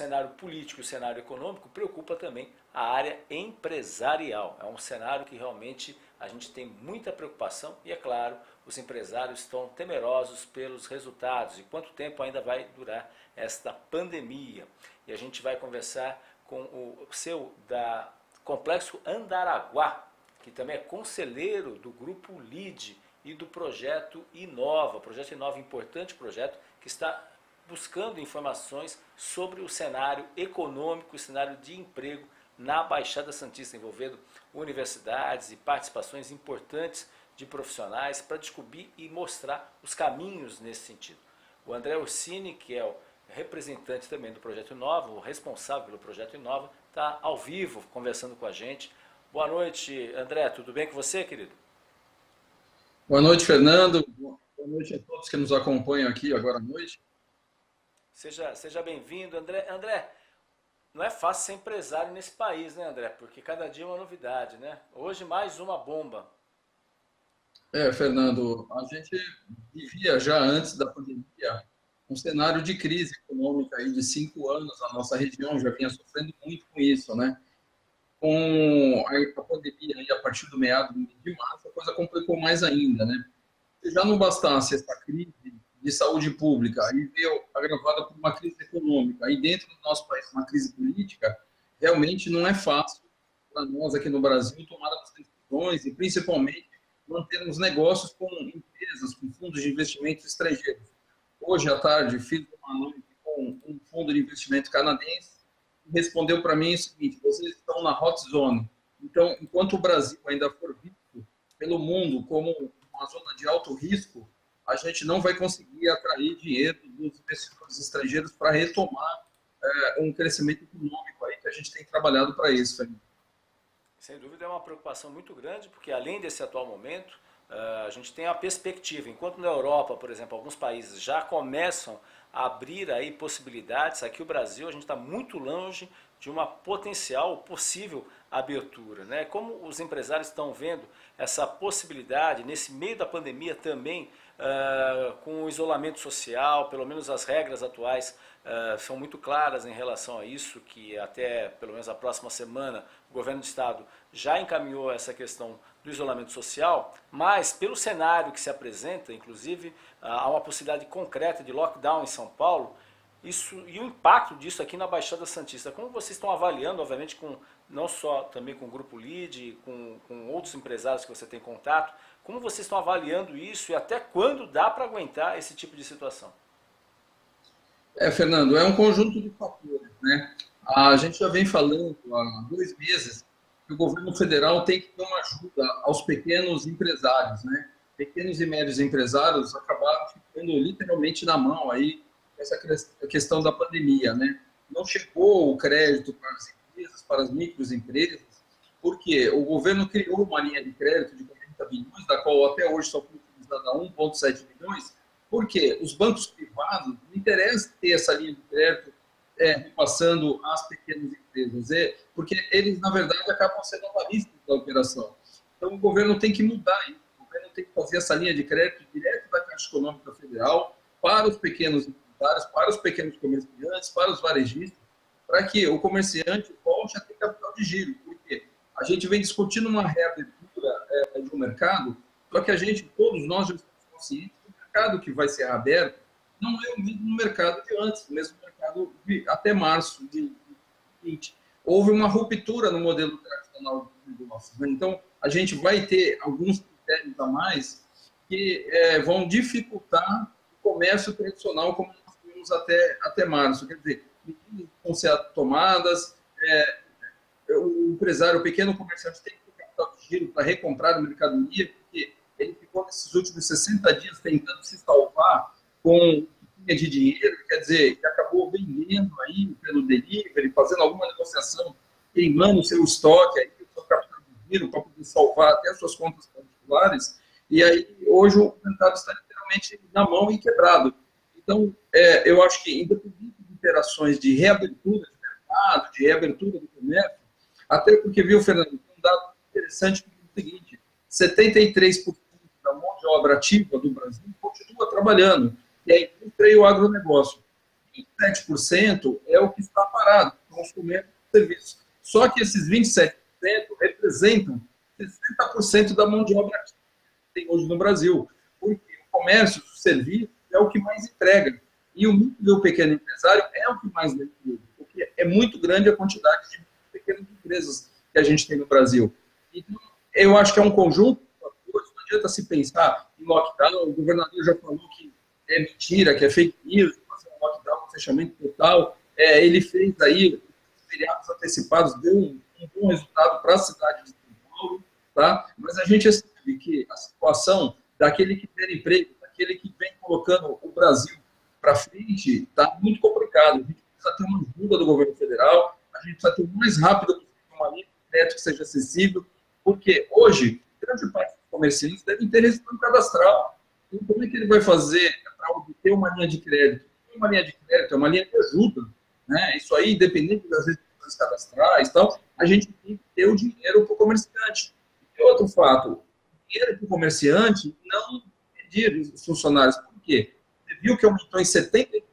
cenário político e o cenário econômico, preocupa também a área empresarial. É um cenário que realmente a gente tem muita preocupação e, é claro, os empresários estão temerosos pelos resultados e quanto tempo ainda vai durar esta pandemia. E a gente vai conversar com o seu da Complexo Andaraguá, que também é conselheiro do Grupo LIDE e do Projeto Inova. O Projeto Inova é um importante projeto que está buscando informações sobre o cenário econômico, o cenário de emprego na Baixada Santista, envolvendo universidades e participações importantes de profissionais para descobrir e mostrar os caminhos nesse sentido. O André Orsini, que é o representante também do Projeto Inova, o responsável pelo Projeto Inova, está ao vivo conversando com a gente. Boa noite, André, tudo bem com você, querido? Boa noite, Fernando. Boa noite a todos que nos acompanham aqui agora à noite. Seja bem-vindo, André. André, não é fácil ser empresário nesse país, né, André? Porque cada dia é uma novidade, né? Hoje mais uma bomba. Fernando, a gente vivia já antes da pandemia um cenário de crise econômica aí de 5 anos. A nossa região já vinha sofrendo muito com isso, né? Com a pandemia aí, a partir do meado de março, a coisa complicou mais ainda, né? Se já não bastasse essa crise de saúde pública, aí veio agravada por uma crise econômica, aí dentro do nosso país uma crise política, realmente não é fácil para nós aqui no Brasil tomar as decisões e principalmente mantermos negócios com empresas, com fundos de investimentos estrangeiros. Hoje à tarde fiz uma noite com um fundo de investimento canadense e respondeu para mim o seguinte: vocês estão na hot zone. Então, enquanto o Brasil ainda for visto pelo mundo como uma zona de alto risco, a gente não vai conseguir atrair dinheiro dos investidores estrangeiros para retomar um crescimento econômico aí que a gente tem trabalhado para isso, Fernando. Sem dúvida é uma preocupação muito grande, porque além desse atual momento, a gente tem a perspectiva, enquanto na Europa, por exemplo, alguns países já começam a abrir aí possibilidades, aqui o Brasil a gente está muito longe de uma potencial, possível abertura, né? Como os empresários estão vendo essa possibilidade nesse meio da pandemia também, com o isolamento social, pelo menos as regras atuais são muito claras em relação a isso, que até pelo menos a próxima semana o governo do estado já encaminhou essa questão do isolamento social, mas pelo cenário que se apresenta, inclusive há uma possibilidade concreta de lockdown em São Paulo, isso, e o impacto disso aqui na Baixada Santista. Como vocês estão avaliando, obviamente, não só também com o Grupo LIDE, com outros empresários que você tem contato, como vocês estão avaliando isso e até quando dá para aguentar esse tipo de situação? Fernando, é um conjunto de fatores, né? A gente já vem falando há 2 meses que o governo federal tem que dar uma ajuda aos pequenos empresários, né? Pequenos e médios empresários acabaram ficando literalmente na mão aí essa questão da pandemia, né? Não chegou o crédito para as empresas, para as microempresas, porque o governo criou uma linha de crédito de 40 bilhões, da qual até hoje só foi utilizada 1,7 bilhões, porque os bancos privados não interessa ter essa linha de crédito repassando às pequenas empresas, porque eles, na verdade, acabam sendo avalistas da operação. Então, o governo tem que mudar isso. O governo tem que fazer essa linha de crédito direto da Caixa Econômica Federal para os pequenos empresários, para os pequenos comerciantes, para os varejistas, para que o comerciante volte a ter capital de giro. Porque a gente vem discutindo uma reabertura do mercado, só que todos nós já estamos conscientes que o mercado que vai ser aberto não é o mesmo mercado de antes, o mesmo mercado até março de 2020. Houve uma ruptura no modelo tradicional de negócios, né? Então, a gente vai ter alguns critérios a mais que vão dificultar o comércio tradicional como nós tínhamos até março. Quer dizer, medidas vão ser tomadas, o empresário, o pequeno comerciante tem que ter capital de giro para recomprar a mercadoria, porque ele ficou nesses últimos 60 dias tentando se salvar com de dinheiro, quer dizer, que acabou vendendo aí pelo delivery, fazendo alguma negociação, queimando o seu estoque, aí, o seu capital de giro para poder salvar até as suas contas particulares, e aí hoje o mercado está literalmente na mão e quebrado. Então, eu acho que, independente de operações de reabertura de mercado, de reabertura do comércio, até porque, viu, Fernando, um dado interessante que é o seguinte: 73% da mão de obra ativa do Brasil continua trabalhando, e a indústria e o agronegócio. 27% é o que está parado, consumendo serviços. Só que esses 27% representam 60% da mão de obra que tem hoje no Brasil. Porque o comércio, o serviço, é o que mais entrega. E o micro pequeno empresário é o que mais vende, porque é muito grande a quantidade de pequenas empresas que a gente tem no Brasil. Então, eu acho que é um conjunto de fatores, não adianta se pensar em lockdown, o governador já falou que é mentira, que é fake news, fazer um lockdown, um fechamento total. Ele fez aí, feriados antecipados, deu um bom resultado para a cidade de São Paulo, tá? Mas a gente sabe que a situação daquele que tem emprego, daquele que vem colocando o Brasil para frente, está muito complicado. A gente precisa ter uma ajuda do governo federal, a gente precisa ter o mais rápido possível uma linha de crédito que seja acessível, porque hoje, grande parte dos comerciantes devem ter resultado cadastral. Então, como é que ele vai fazer para obter uma linha de crédito? Uma linha de crédito é uma linha de ajuda, né? Isso aí, independente das restrições cadastrais e tal, a gente tem que ter o dinheiro para o comerciante. E outro fato, o dinheiro para o comerciante não pedir os funcionários. Por quê? Você viu que aumentou em 73%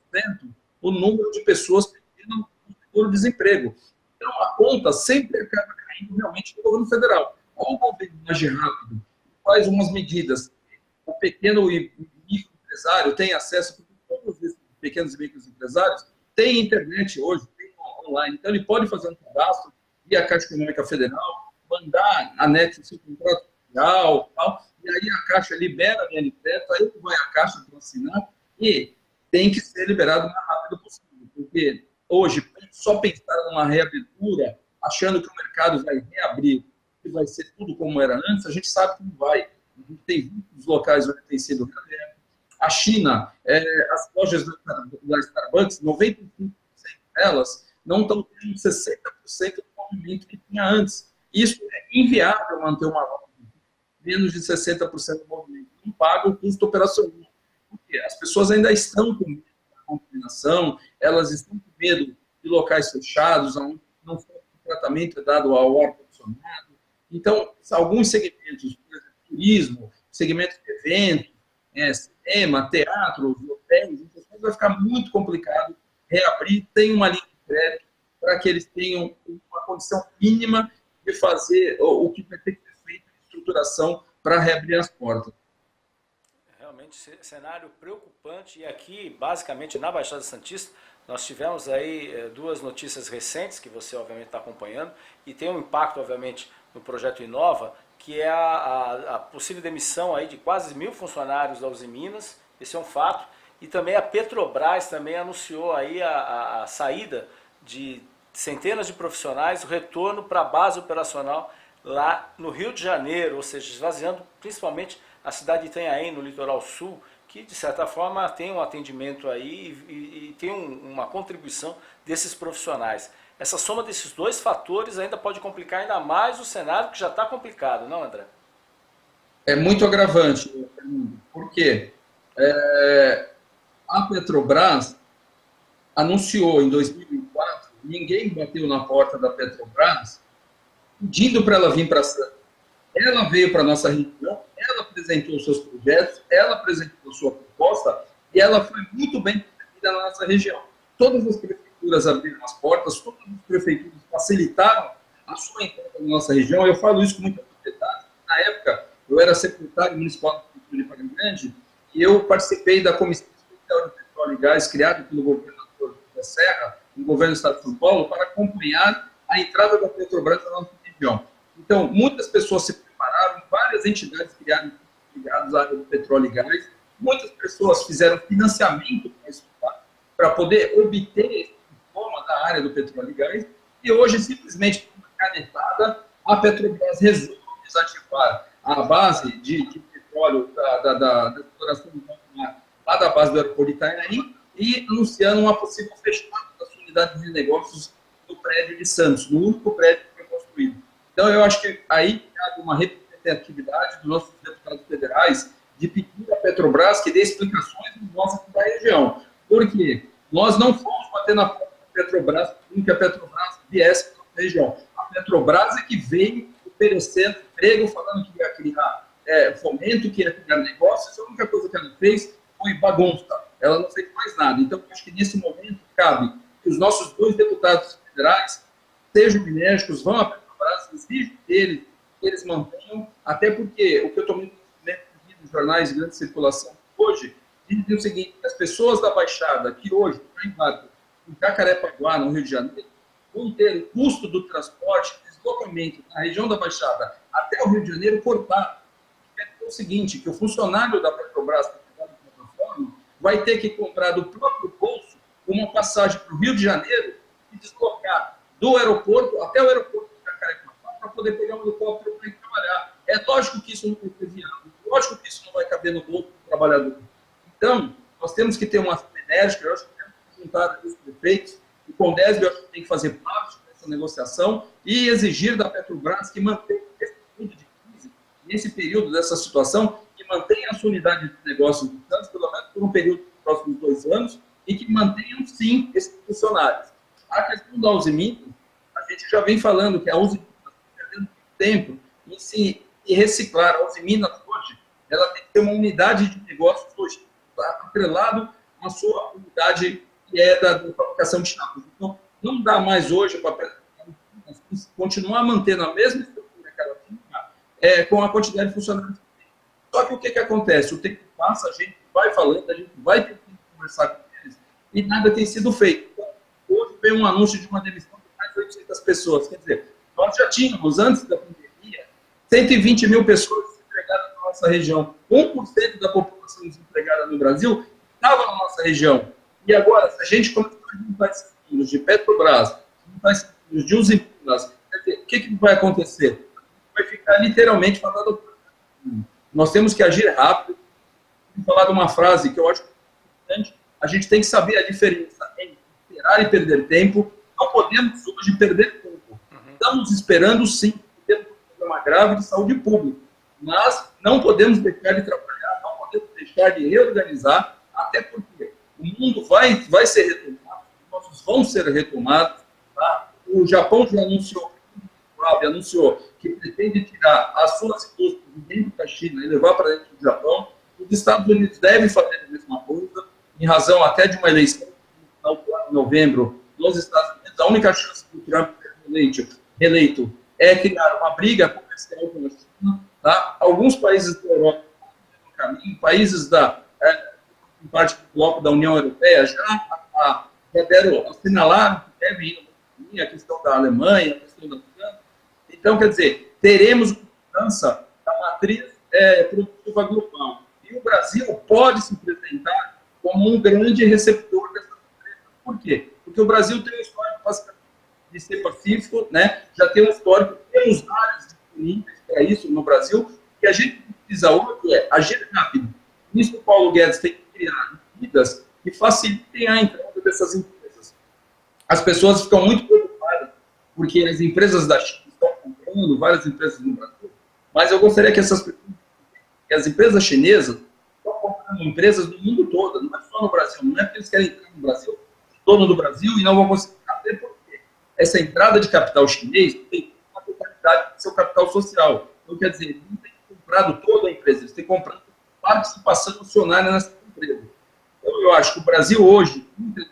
o número de pessoas pedindo o seguro-desemprego. Então, a conta sempre acaba caindo realmente no governo federal. Ou o governo age rápido, faz umas medidas. O pequeno e microempresário tem acesso, porque todos esses pequenos e microempresários têm internet hoje, tem online. Então, ele pode fazer um cadastro via Caixa Econômica Federal, mandar anexo ao seu contrato social, tal, e aí a Caixa libera a linha de crédito, aí vai a Caixa para assinar, e tem que ser liberado o mais rápido possível, porque hoje, só pensar numa reabertura, achando que o mercado vai reabrir, que vai ser tudo como era antes, a gente sabe que não vai. A gente tem muitos locais onde tem sido reaberto. A China, as lojas da Starbucks, 95% delas não estão tendo 60% do movimento que tinha antes. Isso é inviável manter uma loja menos de 60% do movimento. Não paga o custo operacional. Porque as pessoas ainda estão com medo da contaminação, elas estão com medo de locais fechados, onde não foi o tratamento dado ao ar-condicionado. Então, alguns segmentos, por exemplo, turismo, segmento de eventos, cinema, teatro, hotéis, então vai ficar muito complicado reabrir. Tem uma linha de crédito para que eles tenham uma condição mínima de fazer o que vai ter que ser feito de estruturação para reabrir as portas. Realmente, cenário preocupante. E aqui, basicamente, na Baixada Santista, nós tivemos aí duas notícias recentes, que você, obviamente, está acompanhando, e tem um impacto, obviamente, no projeto Inova, que é a possível demissão aí de quase 1.000 funcionários da Uzi Minas, esse é um fato, e também a Petrobras também anunciou aí a saída de centenas de profissionais, o retorno para a base operacional lá no Rio de Janeiro, ou seja, esvaziando principalmente a cidade de Itanhaém, no litoral sul, que de certa forma tem um atendimento aí e tem uma contribuição desses profissionais. Essa soma desses dois fatores ainda pode complicar ainda mais o cenário, que já está complicado, não, André? É muito agravante. Por quê? A Petrobras anunciou em 2004, ninguém bateu na porta da Petrobras pedindo para ela vir para Santos. Ela veio para a nossa região, ela apresentou os seus projetos, ela apresentou a sua proposta e ela foi muito bem recebida na nossa região. Todas as prefeituras abriram as portas, todas as prefeituras facilitaram a sua entrada na nossa região. Eu falo isso com muita propriedade. Na época, eu era secretário municipal da Prefeitura de Paraná Grande e eu participei da Comissão Especial de Petróleo e Gás, criada pelo governador da Serra, no governo do Estado de São Paulo, para acompanhar a entrada da Petrobras na nossa região. Então, muitas pessoas se prepararam, várias entidades criaram ligadas à área do petróleo e gás, muitas pessoas fizeram financiamento para estudar, para poder obter esse diploma da área do petróleo e gás, e hoje, simplesmente, com uma canetada, a Petrobras resolve desativar a base de petróleo da exploração do mar lá da base do aeroporto de Itanhaém e anunciando uma possível fechamento da sua unidade de negócios no prédio de Santos, no único prédio que foi construído. Então, eu acho que aí cabe uma representatividade dos nossos deputados federais de pedir à Petrobras que dê explicações em nossa região. Porque nós não fomos bater na porta da Petrobras para que a Petrobras viesse para a região. A Petrobras é que veio oferecendo emprego, falando que ia criar fomento, que ia criar negócios. A única coisa que ela fez foi bagunça. ela não fez mais nada. Então, acho que nesse momento cabe que os nossos 2 deputados federais sejam enérgicos, vão à Petrobras, exijam deles que eles mantenham, até porque o que eu estou vendo nos jornais de grande circulação hoje, dizem o seguinte: as pessoas da Baixada, que hoje estão em Jacarepaguá, no Rio de Janeiro, vão ter o custo do transporte, deslocamento na região da Baixada até o Rio de Janeiro cortado. É o seguinte, que o funcionário da Petrobras, vai ter que comprar do próprio bolso uma passagem para o Rio de Janeiro e deslocar do aeroporto até o aeroporto de Jacarepaguá para poder pegar um helicóptero para ir trabalhar. É lógico que isso não vai ser viável, lógico que isso não vai caber no bolso do trabalhador. Então, nós temos que ter uma ação enérgica, eu acho que temos que juntar os prefeitos, o Condesb eu acho que tem que fazer parte dessa negociação e exigir da Petrobras que mantenha esse período de crise, nesse período dessa situação, que mantenha a sua unidade de negócio, pelo menos por um período dos próximos 2 anos, e que mantenham, sim, esses funcionários. A questão da Usiminas, a gente já vem falando que a Usiminas está perdendo tempo em se reciclar. A Usiminas, hoje, ela tem que ter uma unidade de negócios hoje, atrelado à sua unidade que é da fabricação de chapas. Então, não dá mais hoje para continuar mantendo a mesma estrutura que ela tinha, com a quantidade de funcionários. Só que o que acontece? O tempo passa, a gente vai falando, a gente vai tentando conversar com eles e nada tem sido feito. Então, hoje veio um anúncio de uma demissão de mais de 800 pessoas. Quer dizer, nós já tínhamos, antes da pandemia, 120 mil pessoas desempregadas na nossa região. 1% da população desempregada no Brasil estava na nossa região. E agora, se a gente começar a juntar esses números de Petrobras, juntar esses números de Usiminas, o que vai acontecer? Vai ficar literalmente falando. Nós temos que agir rápido. Vou falar de uma frase que eu acho importante. A gente tem que saber a diferença entre esperar e perder tempo. Não podemos hoje perder tempo. Estamos esperando, sim, temos um problema grave de saúde pública. Mas não podemos deixar de trabalhar, não podemos deixar de reorganizar, até porque o mundo vai ser retomado, os negócios vão ser retomados. Tá? O Japão já anunciou que pretende tirar as suas indústrias de dentro da China e levar para dentro do Japão. Os Estados Unidos devem fazer a mesma coisa, em razão até de uma eleição no final de novembro nos Estados Unidos. A única chance do Trump ser reeleito é criar uma briga comercial com a China. Tá? Alguns países da Europa no caminho, países em parte do bloco da União Europeia já assinalaram que deve ir a questão da Alemanha, a questão da França. Então, quer dizer, teremos mudança da matriz produtiva global. E o Brasil pode se apresentar como um grande receptor dessas empresas. Por quê? Porque o Brasil tem um histórico de ser pacífico, né? Já tem um histórico, temos áreas disponíveis para isso no Brasil, e a gente precisa hoje agir rápido. Nisso, o Paulo Guedes tem que criar medidas que facilitem a entrada dessas empresas. As pessoas ficam muito preocupadas, porque as empresas da China estão comprando, várias empresas no Brasil, mas eu gostaria que as empresas chinesas estão comprando empresas do mundo todo, não é só no Brasil, não é porque eles querem entrar no Brasil, dono do Brasil, e não vão conseguir fazer, porque essa entrada de capital chinês tem uma totalidade do seu capital social. Então, quer dizer, eles não têm comprado toda a empresa, eles têm comprado participação acionária nessa empresa. Então, eu acho que o Brasil hoje,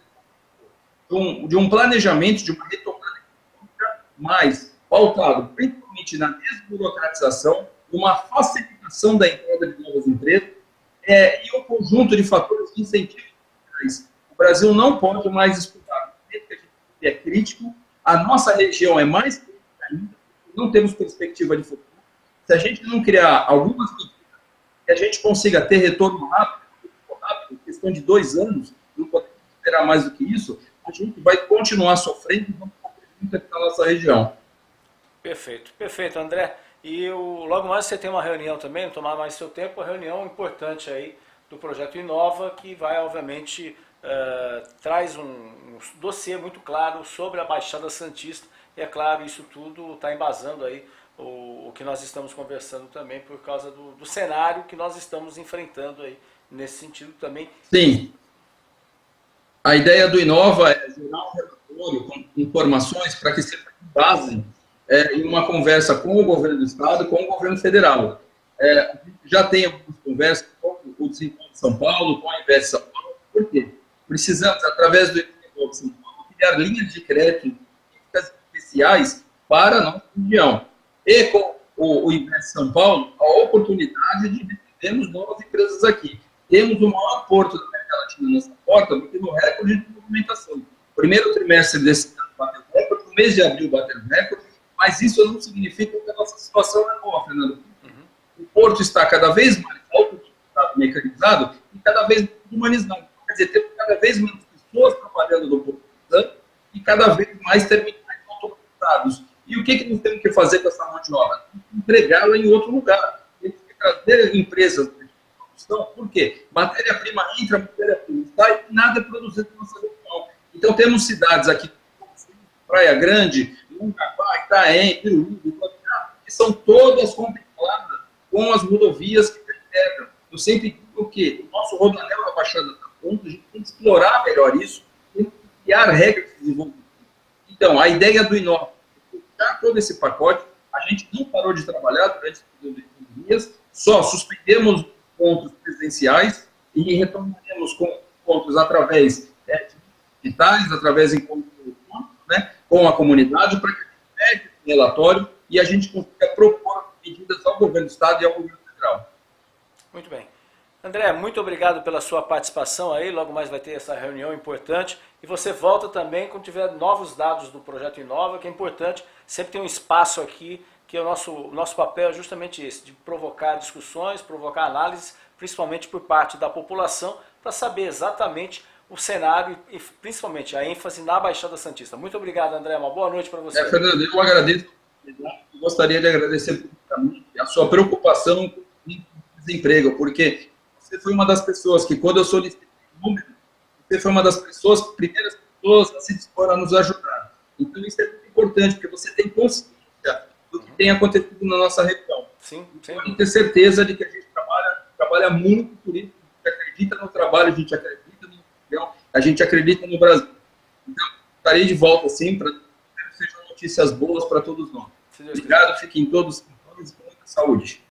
de um planejamento, de uma retomada econômica mais pautado, principalmente na desburocratização, uma facilitação da entrada de novas empresas e um conjunto de fatores de incentivo. O Brasil não pode mais disputar. A gente é crítico, a nossa região é mais crítica ainda, não temos perspectiva de futuro. Se a gente não criar algumas medidas que a gente consiga ter retorno rápido, questão de 2 anos, não podemos esperar mais do que isso, a gente vai continuar sofrendo e vamos sofrer muito aqui na nossa região. Perfeito, perfeito, André. E logo mais você tem uma reunião também, não tomar mais seu tempo, uma reunião importante aí do projeto Inova, que vai, obviamente, traz um dossiê muito claro sobre a Baixada Santista, e é claro, isso tudo está embasando aí o que nós estamos conversando também por causa do cenário que nós estamos enfrentando aí, nesse sentido também. Sim. A ideia do Inova é gerar um relatório com informações para que se basem em uma conversa com o governo do Estado e com o governo federal. Já tem algumas conversas com o Desenvolvimento de São Paulo, com a Invest São Paulo, Por quê? Precisamos, através do INCRA São Paulo, criar linhas de crédito especiais para a nossa região. E com o Invest São Paulo, a oportunidade de termos novas empresas aqui. Temos o maior porto da América Latina nessa porta, porque no recorde de movimentação. Primeiro trimestre desse ano bateu recorde, no mês de abril bateu recorde, mas isso não significa que a nossa situação é boa, Fernando. O porto está cada vez mais automatizado, mecanizado e cada vez mais humanizado. Quer dizer, temos cada vez menos pessoas trabalhando no porto e cada vez mais terminais automatizados. E o que nós temos que fazer com essa mão de obra? Entregá-la em outro lugar. Temos que trazer empresas de produção. Por quê? Matéria-prima entra, matéria-prima sai, e nada é produzido na nossa região. Então, temos cidades aqui, Praia Grande, Mongaguá, Itaém, Piruíbe, que são todas contempladas com as rodovias que integram. Eu sempre digo que o nosso rodoanel da Baixada da Ponta, a gente tem que explorar melhor isso, tem que criar regras de desenvolvimento. Então, a ideia do Inova é fechar todo esse pacote. A gente não parou de trabalhar durante esse período de dias, só suspendemos encontros presenciais e retomaremos com encontros através de digitais, através de encontros, né, com a comunidade, para que a gente pegue esse relatório e a gente consiga propor medidas ao governo do Estado e ao governo federal. Muito bem. André, muito obrigado pela sua participação aí, logo mais vai ter essa reunião importante e você volta também quando tiver novos dados do Projeto Inova, que é importante, sempre tem um espaço aqui, que é o nosso papel é justamente esse, de provocar discussões, provocar análises, principalmente por parte da população, para saber exatamente o cenário e principalmente a ênfase na Baixada Santista. Muito obrigado, André, uma boa noite para você. Fernando, eu agradeço. Eu gostaria de agradecer publicamente a sua preocupação com o desemprego, porque você foi uma das pessoas que, quando eu solicitei o número, você foi uma das primeiras pessoas a se dispor a nos ajudar. Então, isso é muito importante, porque você tem consciência do que tem acontecido na nossa região. Sim, pode ter certeza de que a gente trabalha muito por isso, a gente acredita no trabalho, a gente acredita no região, a gente acredita no Brasil. Então, estarei de volta, sim, para que sejam notícias boas para todos nós. Obrigado, fiquem todos com muita saúde.